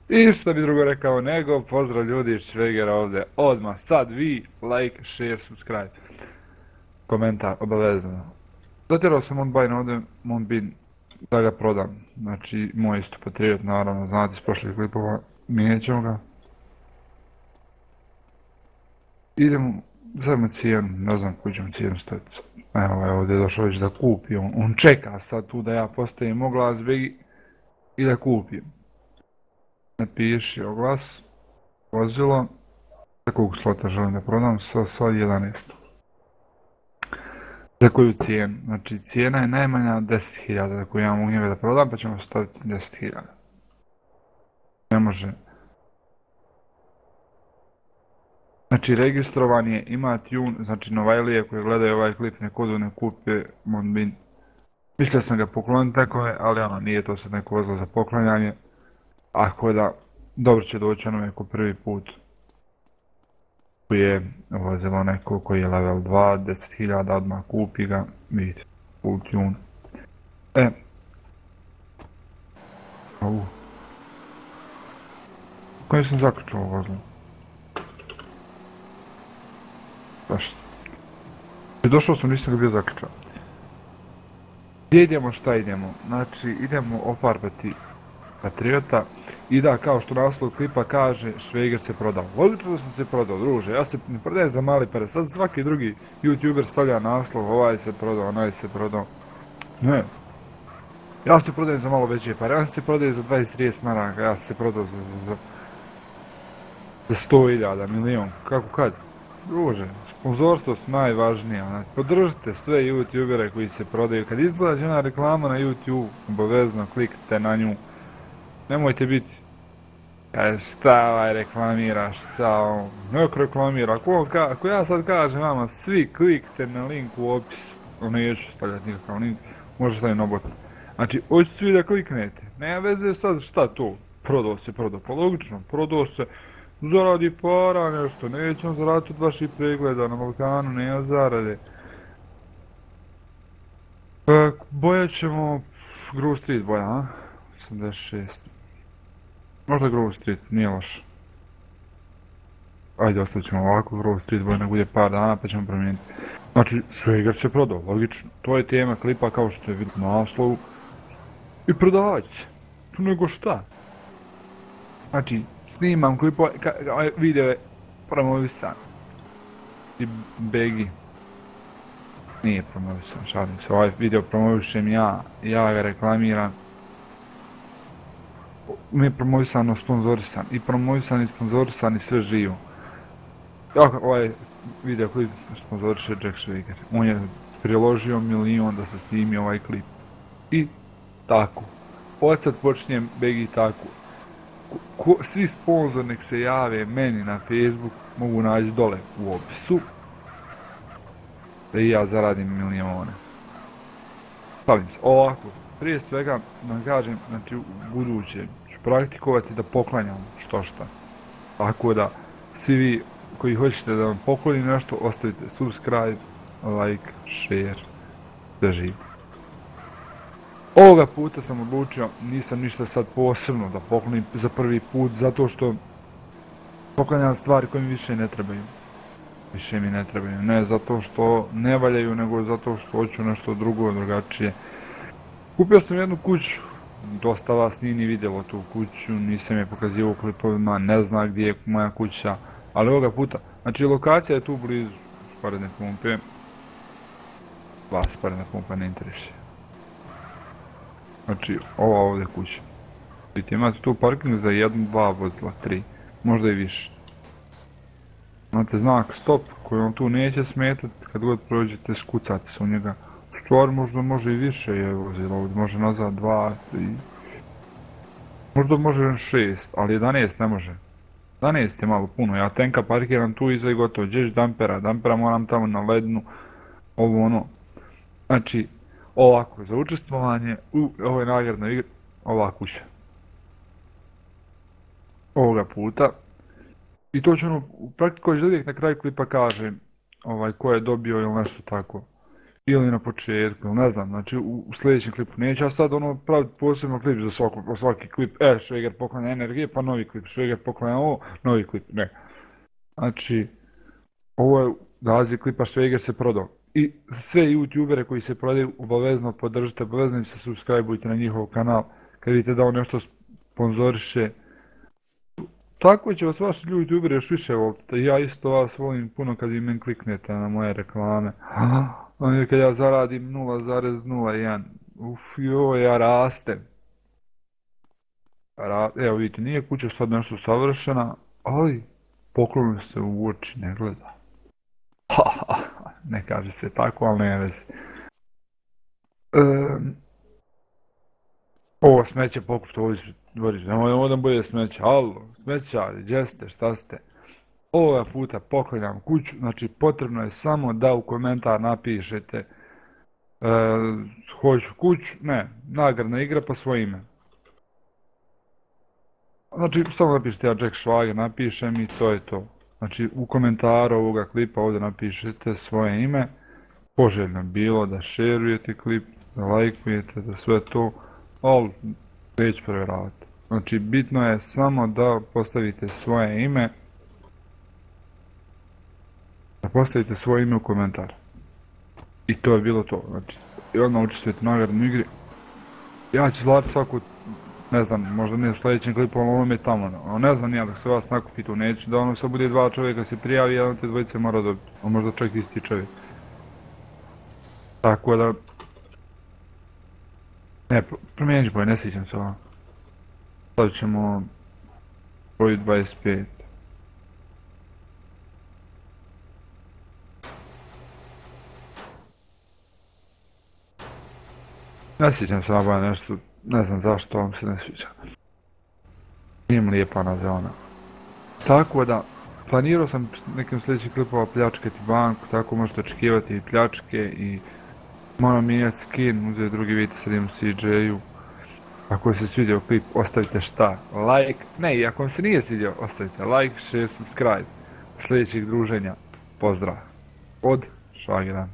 I što bi drugo rekao nego, pozdrav ljudi iz Švegera ovdje, odmah sad vi, like, share, subscribe, komentar, obavezno. Dotjerao sam Moonbine ovdje, Moonbin, da ga prodam, znači moj isto patriot, naravno, znate iz prošlih klipova, mijenjat ćemo ga. Idemo, zajmo cijenu, ne znam koju ćemo cijenu staviti. Evo je ovdje došao već da kupi, on čeka sad tu da ja postavim oglas i da kupim. Napiši oglas, vozilo, za kog slota želim da prodam, sa 11. Za koju cijenu? Znači cijena je najmanja 10.000 za koju ja mogu njega da prodam, pa ćemo staviti 10.000. Ne može. Znači registrovan je, ima tune, znači Novajlije koji gledaju ovaj klip nek odu ne kupe Moonbin. Mislio sam ga pokloniti takove, ali ono nije to sad neko vozilo za poklanjanje. Ako da, dobro će doći onome ko prvi put je vozilo neko koji je level 2, 10.000 odmah kupi ga, vidite, full tune. Koji sam zaključao ovo vozilo? Zašto? Došao sam, nisam ga bio zaključao. Gdje idemo, šta idemo? Znači, idemo ofarbati Patriota i da, kao što naslov klipa kaže, Šveger se prodao. Odlično da sam se prodao, druže, ja se ne prodajem za mali pare, sad svaki drugi youtuber stavlja naslov, ovaj se prodao, onaj se prodao. Ne, ja se prodajem za malo veće pare, ja se prodajem za 20-30 maraka, ja se prodao za 100.000, milion, kako kad? Druže, sponzorstvo su najvažnije, znači, podržite sve youtubere koji se prodaju, kad izgledaće ona reklama na YouTube, obavezno kliknite na nju. Nemojte biti, šta ovaj reklamira, šta on, neko reklamira, ako ja sad kažem vama, svi kliknite na link u opisu, neću stavljati nikakav link, može staviti obot. Znači, hoću svi da kliknete, nema veze sad šta to, prodao se, pa logično, prodao se, zaradi para nešto, nećemo zaraditi od vaših pregleda, na Balkanu nema zarade. Bojat ćemo Grove Street boja, a? 86. Možda Grove Street, nije loš. Ajde, ostavit ćemo ovako Grove Street boja, nek bude par dana pa ćemo promijeniti. Znači, Šveger se prodao, logično. To je tema klipa kao što je vidjeti na naslovu. I prodavać se. Tu nego šta? Znači, snimam klipove, video je promovisan. I Begi. Nije promovisan, šalim se. Ovaj video promovišem ja ga reklamiram. Mi je promovisano, sponzorisan. I promovisan i sponzorisan i sve živo. Ovaj video klip sponzoriše Jack Šveger. On je priložio 1 milion da se snimi ovaj klip. I tako. Od sad počinjem Begi tako. Svi sponzor nek se jave meni na Facebook, mogu naći dole u opisu, da i ja zaradim milione. Stavim se, ovako, prije svega da vam kažem, znači u buduće ću praktikovati da poklanjam što šta. Tako da, svi vi koji hoćete da vam poklonim nešto, ostavite subscribe, like, share, da živim. Ovoga puta sam odlučio, nisam ništa sad posebno da poklonim za prvi put, zato što poklanjam stvari koje mi više ne trebaju. Više mi ne trebaju, ne zato što ne valjaju, nego zato što hoću nešto drugo, drugačije. Kupio sam jednu kuću, dosta vas nije ni vidjelo tu kuću, nisam je pokazivao u klipovima, ne zna gdje je moja kuća, ali ovoga puta, znači lokacija je tu blizu Sparedne pumpe, vas Sparedna pumpa ne interesuje. Znači, ova ovdje kuća. Vidite, imate tu parking za 1, 2 vozila, 3, možda i više. Imate znak stop koji vam tu neće smetati, kad god prođete skucate se u njega. U stvari možda može i više je vozila ovdje, može nazad 2, 3. Možda može 6, ali 11 ne može. 11 je malo puno, ja tenka parkiram tu iza i gotovo, gdješ dampera moram tamo na lednu, ovo ono. Znači, ovako, za učestvovanje u ovoj nagradnoj igri, ova kuća. Ovoga puta. I to ću ono, praktično uvijek na kraju klipa kažem ko je dobio ili nešto tako. ili na početku, ili ne znam, znači u sljedećem klipu. Neću ja sad ono praviti posebno klip za svaki klip, Šveger poklanja energije, pa novi klip, Šveger poklanja ovo, novi klip, ne. Znači, ovo je naziv klipa Šveger se prodao. I sve youtubere koji se prodaju obavezno podržite, obavezno im se subscribeujte na njihov kanal, kad vidite da on nešto sponzoriše. Tako će vas vaši youtuberi još više voliti. Ja isto vas volim puno kad vi meni kliknete na moje reklame. Kad ja zaradim 0,01. Joj, ja rastem. Evo vidite, nije kuća sad nešto savršena, ali poklonu se u oči ne gleda. Ne kaže se tako, ali ne vezi. Ovo smeće pokupite ovdje ispred dvorišta, nemoj da bude smeće, alo, smećari, gdje ste, šta ste? Ovoga puta poklanjam kuću, znači potrebno je samo da u komentar napišete hoću kuću, ne, nagradna igra po svoje ime. Znači samo napišete ja Jack Švager, napišem i to je to. Znači u komentaru ovoga klipa ovdje napišete svoje ime, poželjno bilo da šerujete klip, da lajkujete, da sve to, ali neću provjeravati. Znači bitno je samo da postavite svoje ime, u komentar. I to je bilo to, znači, i odmah učestvujete u nagradnoj igri. Ja ću zlati svaku, ne znam, možda ne u sljedećem klipu, ali ono mi je tamo, ne znam nija dok se vas nakupi tu, neću da ono sad bude 2 čovjeka se prijavi, jedan te dvojice mora dobiti, a možda čak isti čovjek. Tako da... Ne, promijenit ću boj, ne sjećam se ovo. Stavit ćemo broj 25. Ne sjećam se nabaviti nešto, ne znam zašto vam se ne sviđa. Nije mi lijepa ona zona. Tako da, planirao sam nekim sljedećim klipova pljačkati banku, tako možete očekivati i pljačke i moram mijenjati skin, uzeti drugi vidite sad imam CJ-u. Ako se svidio klip, ostavite šta? Like, ne, i ako vam se nije svidio, ostavite like, share, subscribe. Sljedećeg druženja, pozdrav. Od Švagera.